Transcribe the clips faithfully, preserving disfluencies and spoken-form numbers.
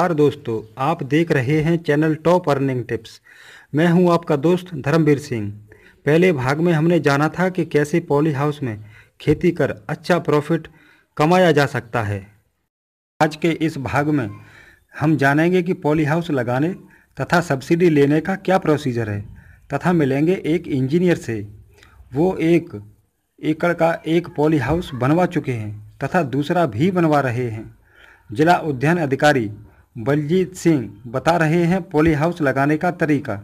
नमस्कार दोस्तों, आप देख रहे हैं चैनल टॉप अर्निंग टिप्स। मैं हूं आपका दोस्त धर्मवीर सिंह। पहले भाग में हमने जाना था कि कैसे पॉली हाउस में खेती कर अच्छा प्रॉफिट कमाया जा सकता है। आज के इस भाग में हम जानेंगे कि पॉली हाउस लगाने तथा सब्सिडी लेने का क्या प्रोसीजर है, तथा मिलेंगे एक इंजीनियर से। वो एक एकड़ का एक पॉली हाउस बनवा चुके हैं तथा दूसरा भी बनवा रहे हैं। जिला उद्यान अधिकारी बलजीत सिंह बता रहे हैं पॉली हाउस लगाने का तरीका।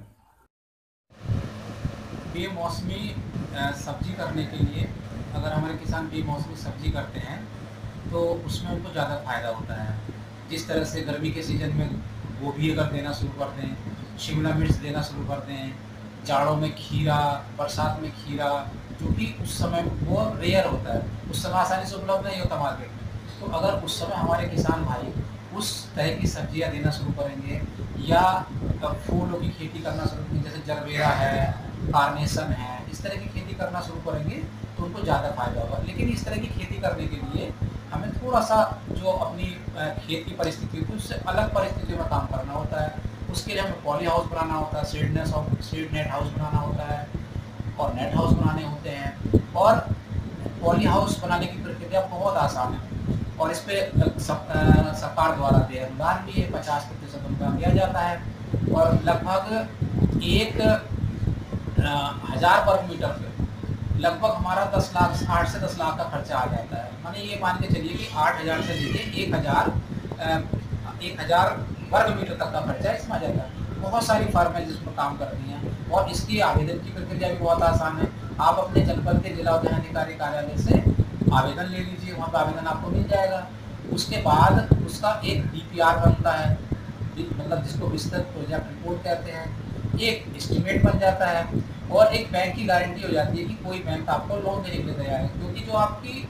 बेमौसमी सब्जी करने के लिए अगर हमारे किसान बेमौसमी सब्जी करते हैं तो उसमें उनको ज़्यादा फ़ायदा होता है। जिस तरह से गर्मी के सीज़न में गोभी अगर देना शुरू कर दें, शिमला मिर्च देना शुरू कर दें, जाड़ों में खीरा, बरसात में खीरा, जो कि उस समय वो रेयर होता है, उस समय आसानी से उपलब्ध नहीं होता मार्केट में। तो अगर उस समय हमारे किसान भाई उस तरह की सब्जियां देना शुरू करेंगे या फूलों की खेती करना शुरू करेंगे, जैसे जरबेरा है, कार्नेशन है, इस तरह की खेती करना शुरू करेंगे तो उनको ज़्यादा फायदा होगा। लेकिन इस तरह की खेती करने के लिए हमें थोड़ा सा जो अपनी खेत की परिस्थिति होती है उससे अलग परिस्थितियों में काम करना होता है। उसके लिए हमें पॉली हाउस बनाना होता है, seed net seed net house बनाना होता है और नेट हाउस बनाने होते हैं। और पॉली हाउस बनाने की प्रक्रिया बहुत आसान है और इस पर सरकार द्वारा दिया अनुदान भी है, पचास प्रतिशत अनुदान दिया जाता है और लगभग एक हज़ार वर्ग मीटर पे लगभग हमारा दस लाख आठ से दस लाख का खर्चा आ जाता है। माने ये मान के चलिए कि आठ हज़ार से लेके एक हज़ार एक हज़ार वर्ग मीटर तक का खर्चा इसमें आ जाता है। बहुत सारी फर्म है जिसमें काम करती हैं और इसकी आवेदन की प्रक्रिया भी बहुत आसान है। आप अपने जनपद के जिला उद्यान अधिकारी कार्यालय से आवेदन ले लीजिए, वहाँ पर आवेदन आपको मिल जाएगा। उसके बाद उसका एक डी पी आर बनता है, मतलब जिसको विस्तृत प्रोजेक्ट रिपोर्ट कहते हैं, एक एस्टीमेट बन जाता है और एक बैंक की गारंटी हो जाती है कि कोई बैंक आपको लोन देने के लिए तैयार है, क्योंकि जो आपकी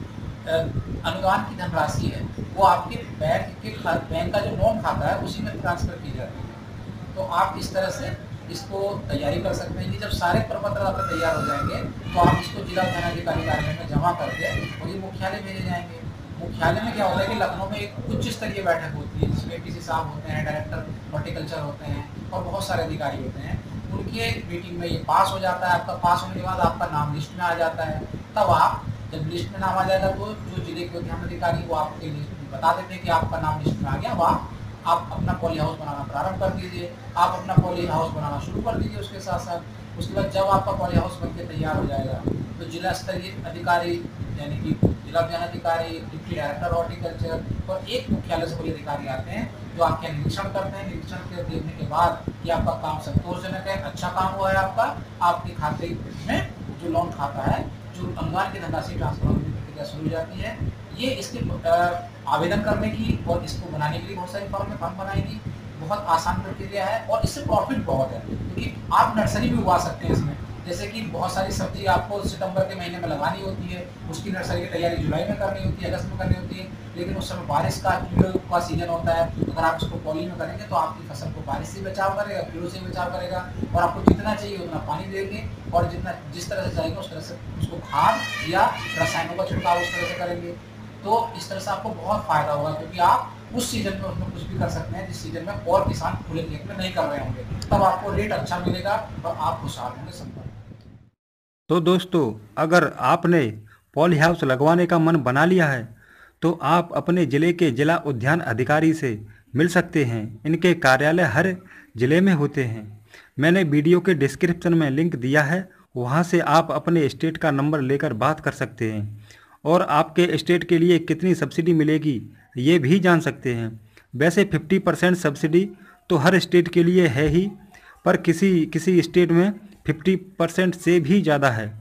अनुदान की धनराशि है वो आपके बैंक के बैंक का जो लोन खाता है उसी में ट्रांसफर की जाती है। तो आप इस तरह से इसको तैयारी कर सकते हैं कि जब सारे प्रपत्र आपके तैयार हो जाएंगे तो आप इसको जिला उद्यान अधिकारी कार्यालय में जमा करके और ये मुख्यालय भेजे जाएंगे। मुख्यालय में क्या होता है कि लखनऊ में एक उच्च स्तरीय बैठक होती है जिसमें पीसी साहब होते हैं, डायरेक्टर हॉर्टिकल्चर होते हैं और बहुत सारे अधिकारी होते हैं। उनके मीटिंग में ये पास हो जाता है। आपका पास होने के बाद आपका नाम लिस्ट में आ जाता है। तब आप जब लिस्ट में नाम आ जाएगा तो जो जिले के उद्यान अधिकारी वो आपके लिस्ट बता देते हैं कि आपका नाम लिस्ट में आ गया। वहाँ आप अपना पॉली हाउस बनाना प्रारंभ कर दीजिए। आप अपना पॉली हाउस बनाना शुरू कर दीजिए। उसके साथ साथ उसके बाद जब आपका पॉली हाउस बनके तैयार हो जाएगा तो जिला स्तरीय अधिकारी यानी कि जिला उद्यान अधिकारी, डिप्टी डायरेक्टर हॉर्टिकल्चर और एक मुख्यालय से कोई अधिकारी आते हैं जो आपके निरीक्षण करते हैं। निरीक्षण के देखने के बाद कि आपका काम संतोषजनक है, अच्छा काम हुआ है आपका, आपके खाते में जो लोन खाता है, जो अनुदान की धनराशि ट्रांसफर होने की प्रक्रिया शुरू हो जाती है। ये इसके आवेदन करने की और इसको बनाने के लिए बहुत सारी फर्म फर्म बनाएगी। बहुत आसान प्रक्रिया है और इससे प्रॉफिट बहुत है, क्योंकि आप नर्सरी भी उगा सकते हैं इसमें। जैसे कि बहुत सारी सब्जी आपको सितंबर के महीने में लगानी होती है, उसकी नर्सरी की तैयारी जुलाई में करनी होती है, अगस्त में करनी होती है, लेकिन उस समय बारिश का कीड़ों का सीजन होता है। अगर आप इसको पॉली में करेंगे तो आपकी फसल को बारिश से बचाव करेगा, कीड़ों से बचाव करेगा और आपको जितना चाहिए उतना पानी देंगे और जितना जिस तरह से चाहेंगे उस तरह से उसको खाद या रसायनों का छिड़काव उस तरह से करेंगे। तो इस तरह से आपको बहुत फायदा होगा, क्योंकि आप उस सीजन में उसमें कुछ भी कर सकते हैं जिस सीजन में और किसान खुले खेत में नहीं कर रहे होंगे। तब आपको रेट अच्छा मिलेगा और आप खुशहाल होंगे सब। तो दोस्तों, अगर आपने पॉली हाउस लगवाने का मन बना लिया है तो आप अपने ज़िले के जिला उद्यान अधिकारी से मिल सकते हैं। इनके कार्यालय हर ज़िले में होते हैं। मैंने वीडियो के डिस्क्रिप्शन में लिंक दिया है, वहां से आप अपने स्टेट का नंबर लेकर बात कर सकते हैं और आपके स्टेट के लिए कितनी सब्सिडी मिलेगी ये भी जान सकते हैं। वैसे पचास परसेंट सब्सिडी तो हर स्टेट के लिए है ही, पर किसी किसी स्टेट में पचास परसेंट से भी ज़्यादा है।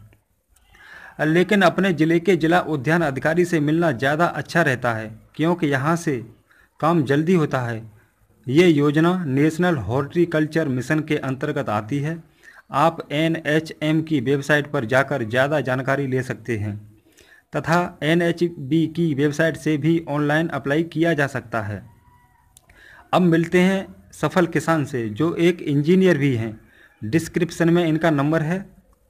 लेकिन अपने ज़िले के जिला उद्यान अधिकारी से मिलना ज़्यादा अच्छा रहता है, क्योंकि यहाँ से काम जल्दी होता है। ये योजना नेशनल हॉर्टिकल्चर मिशन के अंतर्गत आती है। आप एन एच एम की वेबसाइट पर जाकर ज़्यादा जानकारी ले सकते हैं तथा एन एच बी की वेबसाइट से भी ऑनलाइन अप्लाई किया जा सकता है। अब मिलते हैं सफल किसान से जो एक इंजीनियर भी हैं। डिस्क्रिप्शन में इनका नंबर है,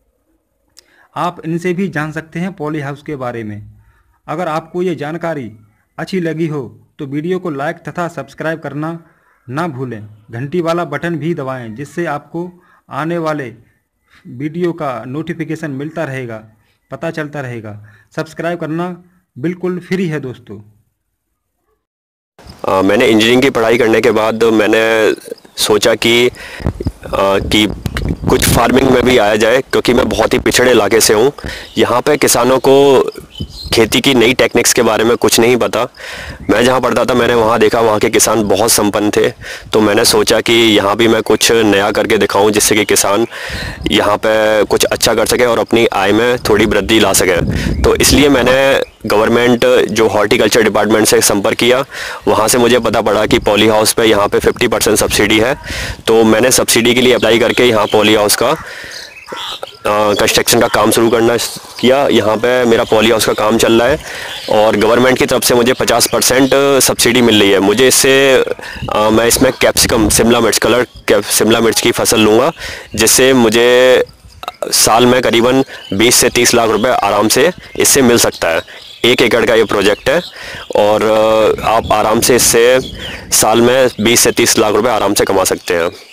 आप इनसे भी जान सकते हैं पॉली हाउस के बारे में। अगर आपको ये जानकारी अच्छी लगी हो तो वीडियो को लाइक तथा सब्सक्राइब करना ना भूलें घंटी वाला बटन भी दबाएं, जिससे आपको आने वाले वीडियो का नोटिफिकेशन मिलता रहेगा, पता चलता रहेगा। सब्सक्राइब करना बिल्कुल फ्री है दोस्तों। आ, मैंने इंजीनियरिंग की पढ़ाई करने के बाद मैंने सोचा कि आ, कि कुछ फार्मिंग में भी आया जाए, क्योंकि मैं बहुत ही पिछड़े इलाके से हूँ। यहाँ पे किसानों को खेती की नई टेक्निक्स के बारे में कुछ नहीं पता। मैं जहाँ पढ़ता था मैंने वहाँ देखा, वहाँ के किसान बहुत संपन्न थे। तो मैंने सोचा कि यहाँ भी मैं कुछ नया करके दिखाऊं, जिससे कि किसान यहाँ पे कुछ अच्छा कर सके और अपनी आय में थोड़ी वृद्धि ला सके। तो इसलिए मैंने गवर्नमेंट जो हॉर्टिकल्चर डिपार्टमेंट से संपर्क किया। वहाँ से मुझे पता पड़ा कि पॉली हाउस पे यहाँ पे फिफ्टी परसेंट सब्सिडी है। तो मैंने सब्सिडी के लिए अप्लाई करके यहाँ पॉली हाउस का कंस्ट्रक्शन का काम शुरू करना किया। यहाँ पे मेरा पॉली हाउस का काम चल रहा है और गवर्नमेंट की तरफ से मुझे पचास परसेंट सब्सिडी मिल रही है। मुझे इससे आ, मैं इसमें कैप्सिकम शिमला मिर्च कलर कैप शिमला मिर्च की फसल लूँगा, जिससे मुझे साल में करीबन बीस से तीस लाख रुपए आराम से इससे मिल सकता है। एक एकड़ का ये प्रोजेक्ट है और आप आराम से इससे साल में बीस से तीस लाख रुपए आराम से कमा सकते हैं।